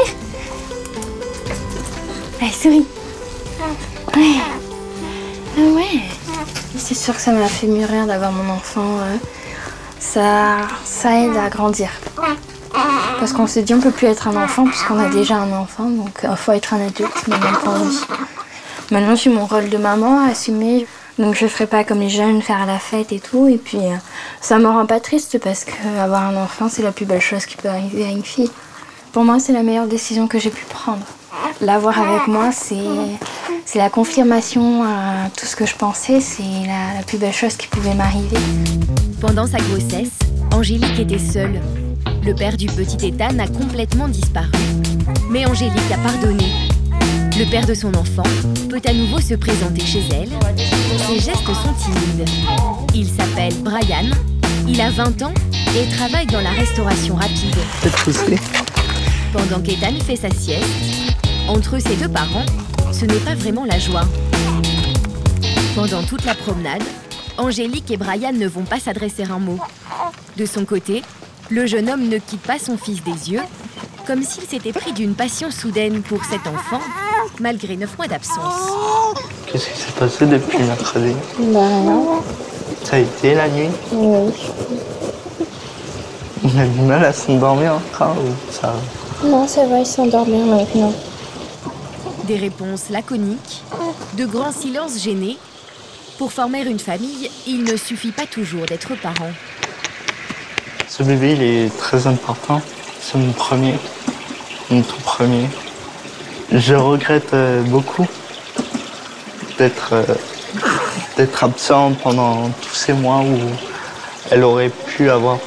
Allez, souris. Ouais. Ah ouais. C'est sûr que ça m'a fait mûrir d'avoir mon enfant. Ça aide à grandir. Parce qu'on s'est dit on peut plus être un enfant puisqu'on a déjà un enfant, donc il faut être un adulte, mais même pas envie. Maintenant j'ai mon rôle de maman à assumer, donc je ferai pas comme les jeunes, faire la fête et tout, et puis ça me rend pas triste parce qu'avoir un enfant c'est la plus belle chose qui peut arriver à une fille. Pour moi c'est la meilleure décision que j'ai pu prendre. L'avoir avec moi c'est la confirmation à tout ce que je pensais, c'est la plus belle chose qui pouvait m'arriver. Pendant sa grossesse, Angélique était seule. Le père du petit Ethan a complètement disparu. Mais Angélique a pardonné. Le père de son enfant peut à nouveau se présenter chez elle. Ses gestes sont timides. Il s'appelle Brian, il a 20 ans et travaille dans la restauration rapide. Pendant qu'Ethan fait sa sieste, entre ses deux parents, ce n'est pas vraiment la joie. Pendant toute la promenade, Angélique et Brian ne vont pas s'adresser un mot. De son côté, le jeune homme ne quitte pas son fils des yeux, comme s'il s'était pris d'une passion soudaine pour cet enfant, malgré 9 mois d'absence. Qu'est-ce qui s'est passé depuis mercredi? Rien. Ça a été la nuit? Oui. On a du mal à s'endormir encore ou ça? Non, ça va, il s'endormir maintenant. Des réponses laconiques, de grands silences gênés. Pour former une famille, il ne suffit pas toujours d'être parent. Ce bébé, il est très important. C'est mon premier, mon tout premier. Je regrette beaucoup d'être absent pendant tous ces mois où elle aurait pu avoir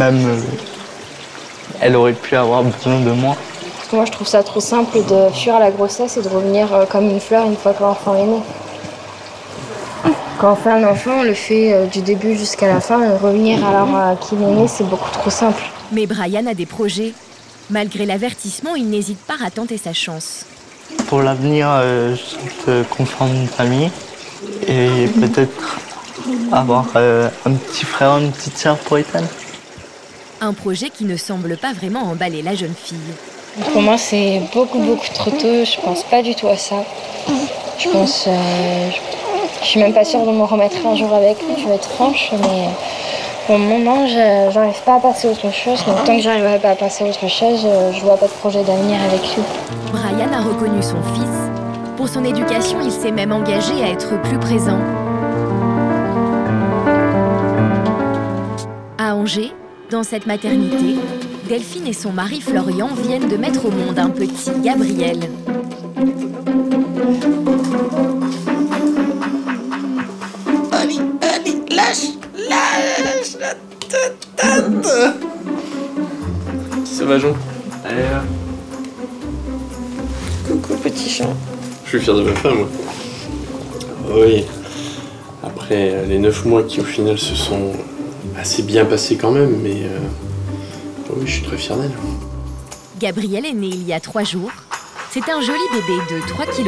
besoin de moi. Parce que moi, je trouve ça trop simple de fuir la grossesse et de revenir comme une fleur une fois que l'enfant est né. Quand on fait un enfant, on le fait du début jusqu'à la fin, et revenir à l'heure qu'il est né, c'est beaucoup trop simple. Mais Brian a des projets. Malgré l'avertissement, il n'hésite pas à tenter sa chance. Pour l'avenir, je souhaite confondre une famille et peut-être avoir un petit frère, une petite sœur pour Ethan. Un projet qui ne semble pas vraiment emballer la jeune fille. Pour moi, c'est beaucoup trop tôt. Je pense pas du tout à ça. Je suis même pas sûre de me remettre un jour avec lui, je vais être franche, mais pour le moment, j'arrive pas à passer à autre chose. Donc tant que j'arriverai pas à passer à autre chose, je vois pas de projet d'avenir avec lui. Brian a reconnu son fils. Pour son éducation, il s'est même engagé à être plus présent. À Angers, dans cette maternité, Delphine et son mari Florian viennent de mettre au monde un petit Gabriel. Allez, lâche la tête. Ça va, Jean? Allez, là. Coucou, petit chat. Je suis fier de ma femme, moi. Oui. Après les 9 mois qui, au final, se sont assez bien passés quand même, mais oui, je suis très fier d'elle. Gabriel est né il y a 3 jours. C'est un joli bébé de 3,5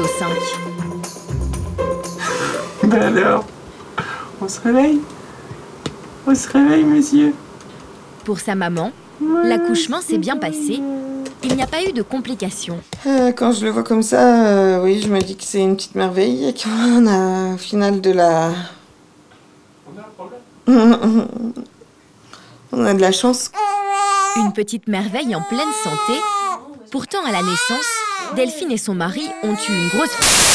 kg. Ben alors, on se réveille? On se réveille, monsieur? Pour sa maman, l'accouchement s'est bien passé. Il n'y a pas eu de complications. Quand je le vois comme ça, oui, je me dis que c'est une petite merveille et qu'on a au final de la... On a de la chance. Une petite merveille en pleine santé. Pourtant, à la naissance, Delphine et son mari ont eu une grosse...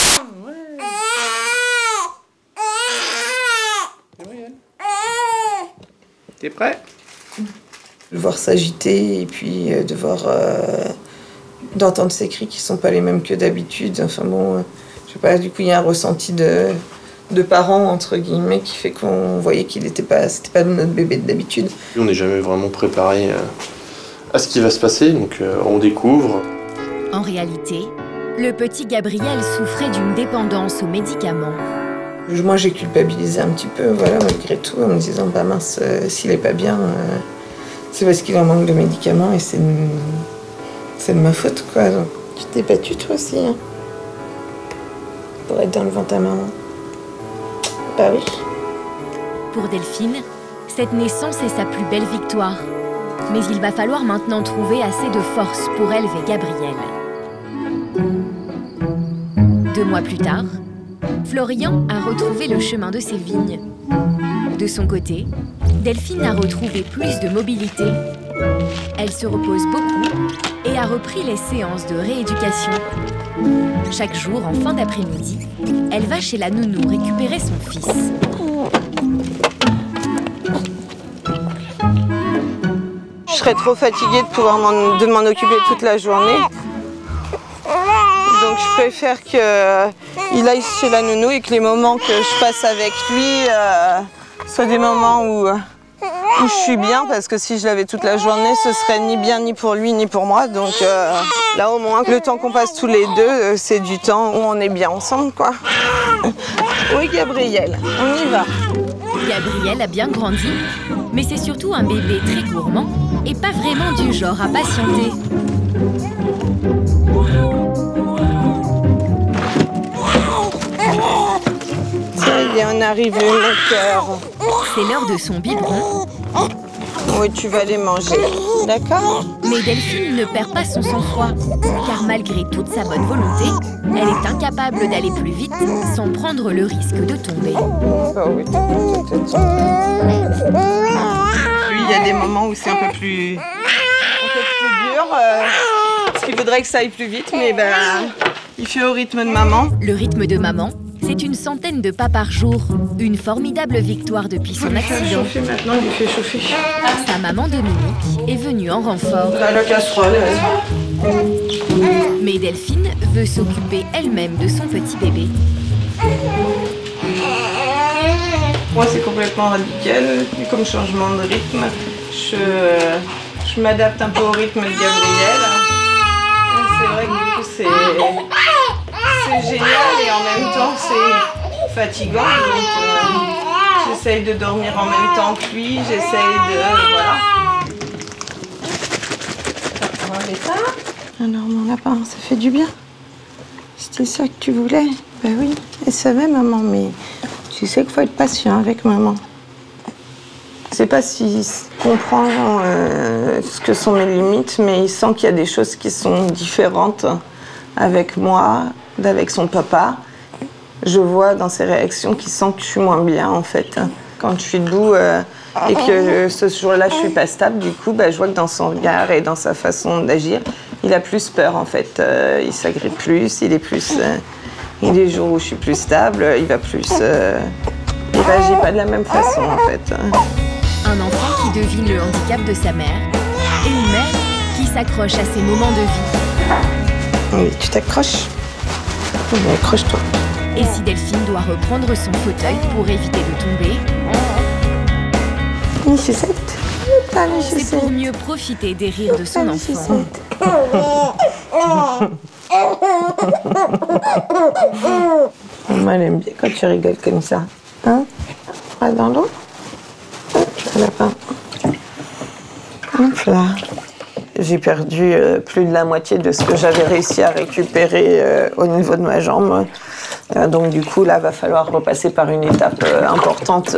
T'es prêt? De voir s'agiter et puis de voir... d'entendre ces cris qui sont pas les mêmes que d'habitude. Enfin bon, je sais pas, du coup il y a un ressenti de de parents, entre guillemets, qui fait qu'on voyait c'était pas notre bébé d'habitude. On n'est jamais vraiment préparé à ce qui va se passer, donc on découvre. En réalité, le petit Gabriel souffrait d'une dépendance aux médicaments. Moi, j'ai culpabilisé un petit peu, voilà, malgré tout, en me disant, bah mince, s'il est pas bien, c'est parce qu'il en manque de médicaments et c'est de ma faute, quoi. Donc, tu t'es battue, toi aussi, hein, pour être dans le ventre à maman. Bah oui. Pour Delphine, cette naissance est sa plus belle victoire. Mais il va falloir maintenant trouver assez de force pour élever Gabriel. 2 mois plus tard, Florian a retrouvé le chemin de ses vignes. De son côté, Delphine a retrouvé plus de mobilité. Elle se repose beaucoup et a repris les séances de rééducation. Chaque jour, en fin d'après-midi, elle va chez la nounou récupérer son fils. Je serais trop fatiguée de m'en occuper toute la journée. Donc je préfère qu'il aille chez la nounou et que les moments que je passe avec lui soient des moments où je suis bien, parce que si je l'avais toute la journée, ce serait ni bien ni pour lui ni pour moi. Donc là au moins, le temps qu'on passe tous les deux, c'est du temps où on est bien ensemble, quoi. Oui Gabriel, on y va. Gabriel a bien grandi, mais c'est surtout un bébé très gourmand et pas vraiment du genre à patienter. Ça y est, on arrive, mon cœur. C'est l'heure de son biberon. Oui, tu vas les manger, d'accord? Mais Delphine ne perd pas son sang-froid, car malgré toute sa bonne volonté, elle est incapable d'aller plus vite sans prendre le risque de tomber. Oui. Lui, il y a des moments où c'est un peu plus dur, parce qu'il faudrait que ça aille plus vite, mais il fait au rythme de maman. Le rythme de maman, c'est une centaine de pas par jour. Une formidable victoire depuis son accident. Maintenant, il lui fait chauffer. Sa maman Dominique est venue en renfort. La casserole. Mais Delphine veut s'occuper elle-même de son petit bébé. Moi, c'est complètement radical, comme changement de rythme. Je m'adapte un peu au rythme de Gabriel. C'est vrai que du coup, c'est génial et en même temps, c'est fatigant. Donc, j'essaye de dormir en même temps que lui, j'essaye de... voilà. On va mettre ça. Alors, mon lapin, ça fait du bien. C'était ça que tu voulais? Ben oui, elle savait, maman, mais tu sais qu'il faut être patient avec maman. Je sais pas s'il comprend ce que sont mes limites, mais il sent qu'il y a des choses qui sont différentes avec moi, d'avec son papa. Je vois dans ses réactions qu'il sent que je suis moins bien, en fait. Quand je suis debout et que ce jour-là, je suis pas stable, du coup, je vois que dans son regard et dans sa façon d'agir, il a plus peur, en fait. Il s'agrippe plus, il est plus... il y a des jours où je suis plus stable, il va plus... il réagit pas de la même façon, en fait. Un enfant qui devine le handicap de sa mère et une mère qui s'accroche à ses moments de vie. Oui, tu t'accroches. Oui, accroche-toi. Et si Delphine doit reprendre son fauteuil pour éviter de tomber, c'est pour mieux profiter des rires de son enfant. Maman, elle aime bien quand tu rigoles comme ça. Hein? Pas dans l'eau? Un lapin. Hop là. J'ai perdu plus de la moitié de ce que j'avais réussi à récupérer au niveau de ma jambe. Donc du coup, là, va falloir repasser par une étape importante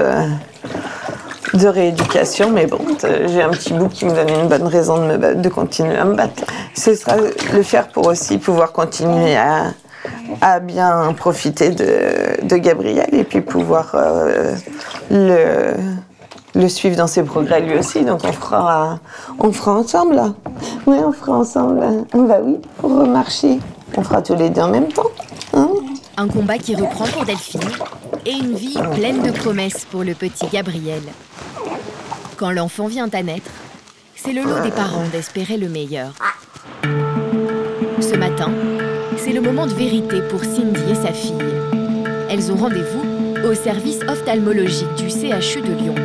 de rééducation. Mais bon, j'ai un petit bout qui me donne une bonne raison de continuer à me battre. Ce sera le faire pour aussi pouvoir continuer à bien profiter de Gabriel et puis pouvoir le suivre dans ses progrès lui aussi. Donc on fera ensemble là. Oui, on fera ensemble. Bah oui, pour remarcher. On fera tous les deux en même temps. Hein? Un combat qui reprend pour Delphine et une vie pleine de promesses pour le petit Gabriel. Quand l'enfant vient à naître, c'est le lot des parents d'espérer le meilleur. Ce matin, c'est le moment de vérité pour Cindy et sa fille. Elles ont rendez-vous au service ophtalmologique du CHU de Lyon.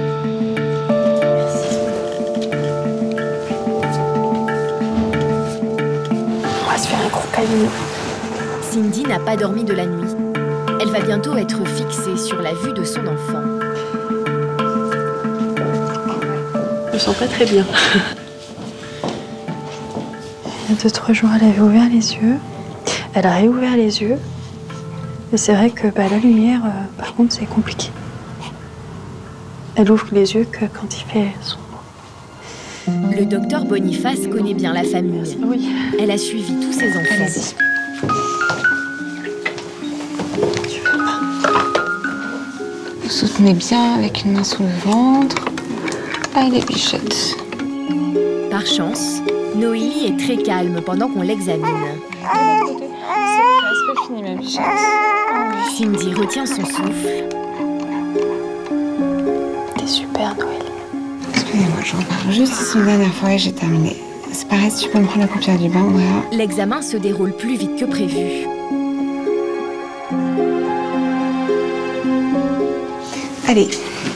On va se faire un gros câlin. Cindy n'a pas dormi de la nuit. Elle va bientôt être fixée sur la vue de son enfant. Je me sens pas très bien. Il y a 2-3 jours, elle avait ouvert les yeux. Elle a réouvert les yeux. Et c'est vrai que la lumière, par contre, c'est compliqué. Elle ouvre les yeux que quand il fait sombre. Le docteur Boniface connaît bien la famille. Oui. Elle a suivi tous ses enfants. Allez-y. Vous soutenez bien avec une main sous le ventre. Allez, bichette. Par chance, Noélie est très calme pendant qu'on l'examine. C'est presque fini, ma bichette. Cindy retient son souffle. T'es super, Noélie. Excusez-moi, je repars juste ici une dernière fois et j'ai terminé. C'est pareil, si tu peux me prendre la paupière du bas, Andrea. L'examen se déroule plus vite que prévu. Allez.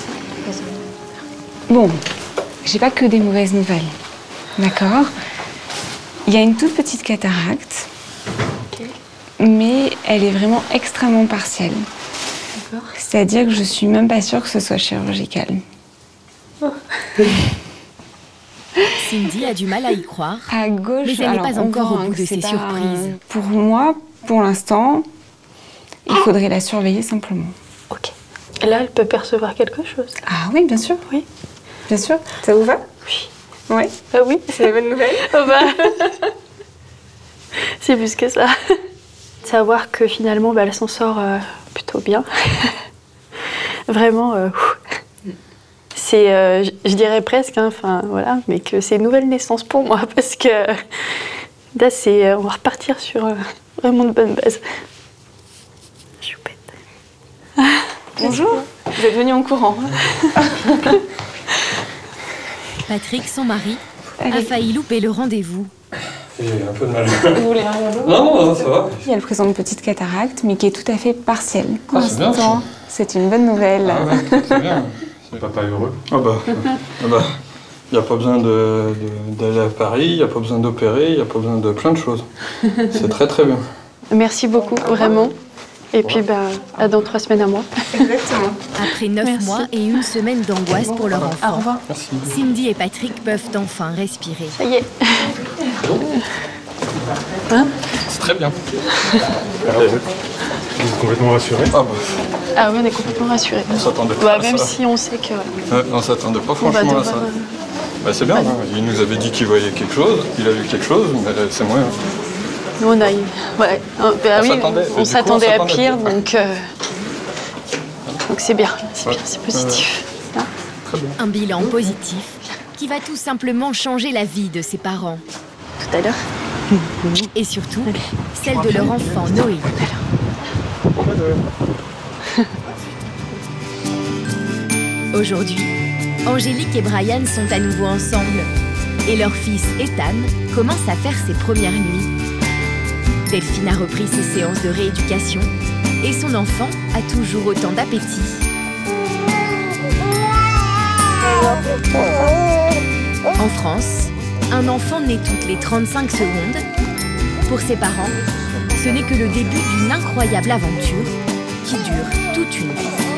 Bon, j'ai pas que des mauvaises nouvelles. D'accord? Il y a une toute petite cataracte. Mais elle est vraiment extrêmement partielle. C'est-à-dire que je suis même pas sûre que ce soit chirurgical. Oh. Cindy a du mal à y croire. À gauche, mais elle n'est pas encore au bout de ses surprises. Pour moi, pour l'instant, il faudrait la surveiller simplement. Ok. Et là, elle peut percevoir quelque chose. Ah oui, bien sûr. Oui. Bien sûr. Ça vous va? Oui. Oui. Ah oui. C'est la bonne nouvelle. Oh bah. C'est plus que ça. Savoir que finalement, elle s'en sort plutôt bien. Vraiment, c'est, je dirais presque, hein, voilà, mais que c'est une nouvelle naissance pour moi parce que là, on va repartir sur vraiment de bonnes bases. Choupette. Bonjour. Vous êtes venu en courant. Patrick, son mari, a failli louper le rendez-vous. J'ai un peu de mal. Vous voulez un verre d'eau? Non, ça va. Elle présente une petite cataracte, mais qui est tout à fait partielle. Pour Ah, c'est bien, ça. l'instant, c'est une bonne nouvelle. Ah ouais, c'est bien. C'est papa heureux. Ah bah, il n'y a pas besoin d'aller à Paris, il n'y a pas besoin d'opérer, il n'y a pas besoin de plein de choses. C'est très très bien. Merci beaucoup, vraiment. Et puis, à dans 3 semaines à moi. Exactement. Après 9 mois et une semaine d'angoisse pour leur enfant, Au revoir. Cindy et Patrick peuvent enfin respirer. Ça y est. Hein? C'est très bien. Alors, vous êtes complètement rassuré? Ah bah. Ah oui, on est complètement rassurés. On s'attendait pas à Même ça. si on sait que... On s'attendait pas franchement à ça. Bah, c'est bien, hein. Il nous avait dit qu'il voyait quelque chose, il a vu quelque chose, mais c'est moins. Nous, on a eu... Ouais. On s'attendait à pire, donc c'est bien, c'est positif. Très bien. Un bilan positif qui va tout simplement changer la vie de ses parents. Tout à l'heure. Et surtout, celle de leur enfant Noélie. Aujourd'hui, Angélique et Brian sont à nouveau ensemble. Et leur fils Ethan commence à faire ses premières nuits. Delphine a repris ses séances de rééducation et son enfant a toujours autant d'appétit. En France, un enfant naît toutes les 35 secondes. Pour ses parents, ce n'est que le début d'une incroyable aventure qui dure toute une vie.